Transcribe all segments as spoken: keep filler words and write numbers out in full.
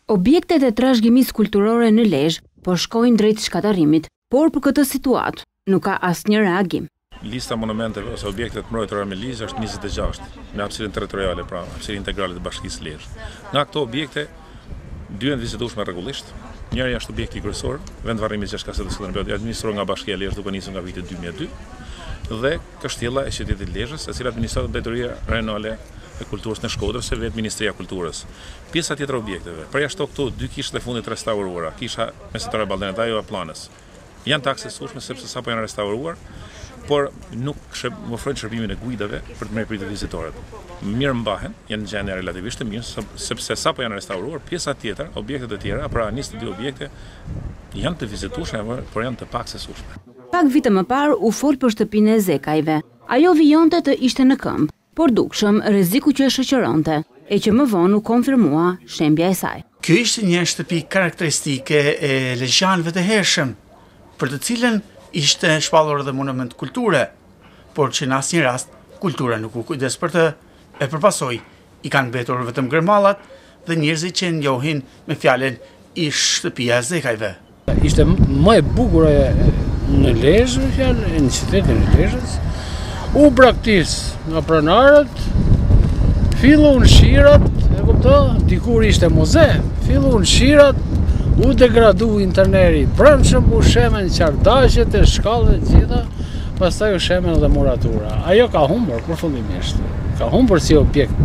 Objektet e trashëgimisë kulturore në Lezhë po shkojnë drejt shkatarimit, por për këtë situatë nuk ka asnjë reagim. Lista monumenteve ose objektet mbrojtësore me Lezhë është njëzet e gjashtë, me hapësirën territoriale, pra hapësirë integrale të Bashkisë Lezhë. Nga këto objekte, dy janë vizitueshme rregullisht. Njëri është objekti kryesor, vend varrimi i Gjashtë Kasetës Skënderbeu, i administruar nga Bashkia e Lezhë duke nisur nga viti dy mijë e dy, dhe Kështjella e qytetit Lezhës, e cila administrohet nga Drejtoria Rajonale e Kulturës në Shkodër, se vetë Ministria e Kulturës. Pjesa tjetër e objekteve, përjashto këtu dy kishët e fundit restauruara, kisha mesetare Balldenet dhe ajo e Planës, janë të aksesueshme sepse sapo janë restauruar, por nuk ofrojnë shërbimin e guidave për të mirëpritur vizitorët. Mirë mbahen, janë në gjendje relativisht të mirë, sepse sapo janë restauruar, pjesa tjetër, objektet e tjera, pra njëzet e dy objekte, janë të vizitueshme, por janë të paksesueshme. Pak vite më parë u fol për shtëpinë e Zekajve. Ajo vijonte të ishte në këmbë, por dukshëm rreziku që e shoqëronte, e që më vonë u konfirmua shembja e saj. Kjo ishte një shtëpi karakteristike e lezhjanëve të hershëm, për të cilën ishte shpallur edhe monument kulture, por që në asnjë rast kultura nuk u kujdes për të, e përpasoj i kanë mbetur vetëm gërmallat dhe njerëzit që njohin me fjalën i shtëpia e Zekajve. Ishte më e bukur në Lezhë, në qytetin e Lezhës. U braktis nga pronarët, fillun shirat, e kupto, dikur ishte muze, fillun shirat, u degradu interneri brendshëm, u shemen qardaqet e shkallët gjitha, pastaj u shemen dhe muratura. Ajo ka humbur përfundimisht, ka humbur si objekt,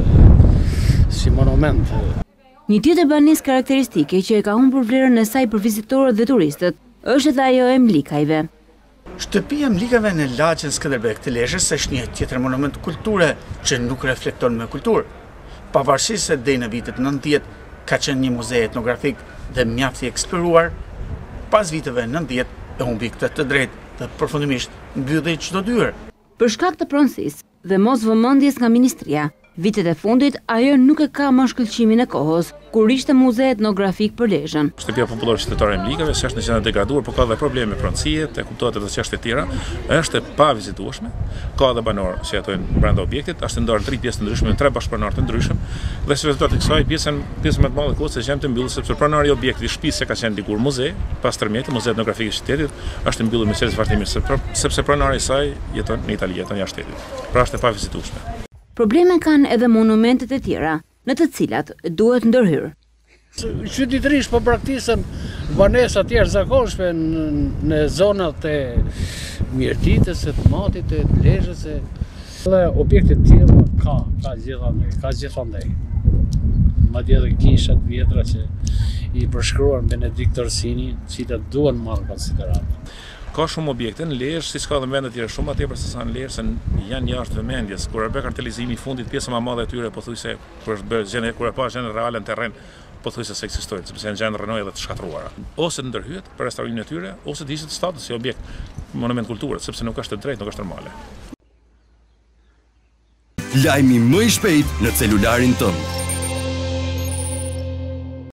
si monument. Një tjetër banesë karakteristike që e ka humbur vlerën e saj për vizitorët dhe turistët është edhe ajo e Mlikajve. Shtëpia e Mlikajve në Lagjën Skënderbeu të Lezhës është një tjetër monument kulture që nuk reflekton me kulturë. Pavarësisht se deri në vitet nëntëdhjetë ka qenë një muze etnografik dhe mjaft i eksploruar, pas viteve nëntëdhjetë e humbi këtë të drejtë dhe përfundimisht mbylli çdo dyer. Për shkak të pronësisë dhe mos vëmendjes nga ministria, vitet e fundit ajo nuk e ka më shkëlqimin e kohës, kur ishte muze etnografik për Lezhën. Shtëpia popullore qytetare e Mlikajve është në gjendje degraduar, por ka dhe probleme pronësie, të kuptohet edhe çështje të tjera, është e pavizitueshme, ka edhe banorë që jetojnë brenda objektit, është ndarë në tre pjesë të ndryshme, në tre bashkëpronarë të ndryshëm, dhe si rezultat i kësaj pjesën pjesën më të madhe kohës është të mbyllur sepse pronari i objektit i shtëpisë që ka qenë dikur muze, pas tërmjetit, muze etnografik i qytetit, është mbyllur me çelës vazhdimisht sepse pronari i saj jeton në Itali, jeton jashtë shtetit. Pra është e pavizitueshme. Probleme kanë edhe monumentet e tjera, në të cilat duhet ndërhyrë. Qytetërisht po braktisën banesa të jashtëzakonshme në zonat e Mjertitës, të Matit, të Lezhës, dhe objekte të tjera ka, ka gjithandaj, ka gjithandaj. Madje edhe kishat vjetra që i përshkruan Benedikt Orsini, cilat duhen marrë konsiderat. Ka shumë objekte në Lezhë, siç ka dhe në vende të tjera shumë atje se sa në Lezhë, se janë jashtë vëmendjes. Kur e bë kartelizimi i fundit, pjesa më e madhe e tyre pothuajse kur është bërë gjendje, kur e pa gjendje reale në terren, pothuajse se ekzistojnë, sepse janë gjendje rënoje dhe të shkatruara. Ose të ndërhyet për restaurimin e tyre, ose të ishet status si objekt monument kulture, sepse nuk është e drejtë, nuk është normale. Lajmi më i shpejt në celularin tënd.